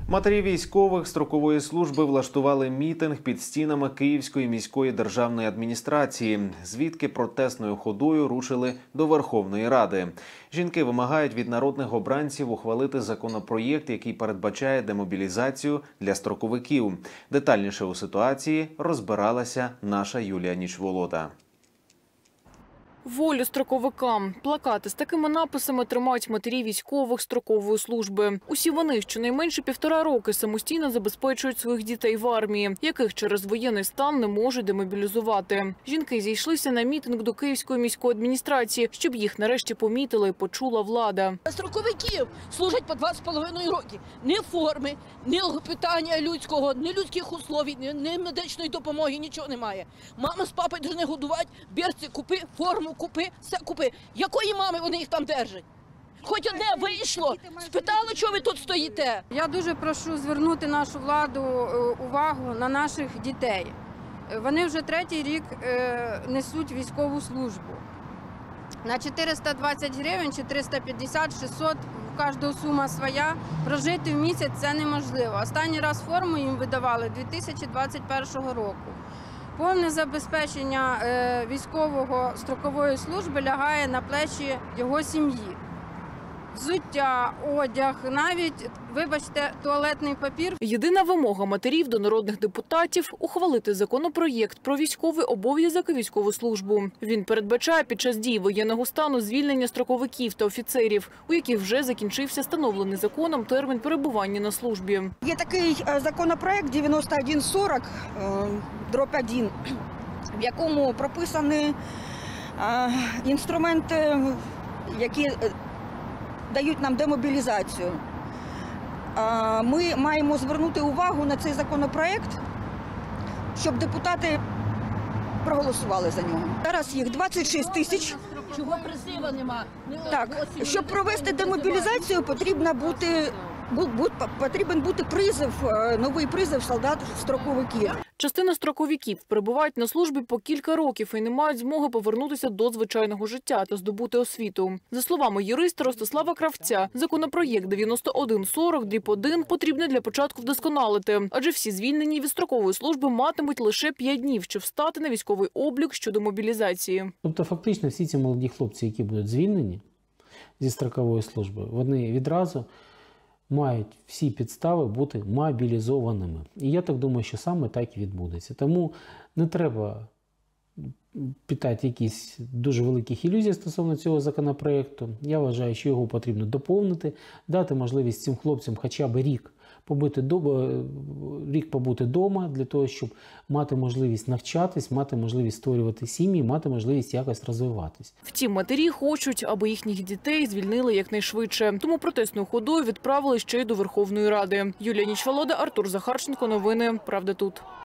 Матері військових строкової служби влаштували мітинг під стінами Київської міської державної адміністрації, звідки протестною ходою рушили до Верховної Ради. Жінки вимагають від народних обранців ухвалити законопроєкт, який передбачає демобілізацію для строковиків. Детальніше у ситуації розбиралася наша Юлія Нічволода. Волю строковикам. Плакати з такими написами тримають матері військових строкової служби. Усі вони щонайменше 1,5 роки самостійно забезпечують своїх дітей в армії, яких через воєнний стан не можуть демобілізувати. Жінки зійшлися на мітинг до Київської міської адміністрації, щоб їх нарешті помітила і почула влада. Строковиків служать по 2,5 роки. Ні форми, ні питання людського, ні людських условій, ні медичної допомоги, нічого немає. Мама з папою повинні годувати, берці купи, форму купи, все купи. Якої мами вони їх там держать? Хоч одне вийшло, спитали, чого ви тут стоїте? Я дуже прошу звернути нашу владу увагу на наших дітей. Вони вже 3-й рік несуть військову службу. На 420 гривень, чи 350, 600, у кожного сума своя, прожити в місяць це неможливо. Останній раз форму їм видавали 2021 року. Повне забезпечення військового строкової служби лягає на плечі його сім'ї. Взуття, одяг, навіть, вибачте, туалетний папір. Єдина вимога матерів до народних депутатів – ухвалити законопроєкт про військовий обов'язок і військову службу. Він передбачає під час дії воєнного стану звільнення строковиків та офіцерів, у яких вже закінчився встановлений законом термін перебування на службі. Є такий законопроект 9140/1, в якому прописані інструменти, які дають нам демобілізацію. Ми маємо звернути увагу на цей законопроект, щоб депутати проголосували за нього. Зараз їх 26 тисяч. Чого призиву нема? Так, щоб провести демобілізацію, потрібен бути призов, новий призов солдат-строковиків. Частина строковиків перебувають на службі по кілька років і не мають змоги повернутися до звичайного життя та здобути освіту. За словами юриста Ростислава Кравця, законопроєкт 9140/1 потрібно для початку вдосконалити, адже всі звільнені від строкової служби матимуть лише 5 днів, щоб стати на військовий облік щодо мобілізації. Тобто фактично всі ці молоді хлопці, які будуть звільнені зі строкової служби, вони відразу мають всі підстави бути мобілізованими. І я так думаю, що саме так і відбудеться. Тому не треба питати якісь дуже великих ілюзій стосовно цього законопроекту. Я вважаю, що його потрібно доповнити, дати можливість цим хлопцям хоча б рік побути вдома, для того, щоб мати можливість навчатись, мати можливість створювати сім'ї, мати можливість якось розвиватись. Втім, матері хочуть, аби їхніх дітей звільнили якнайшвидше. Тому протестною ходою відправили ще й до Верховної Ради. Юлія Нічволода, Артур Захарченко. Новини «Правда тут».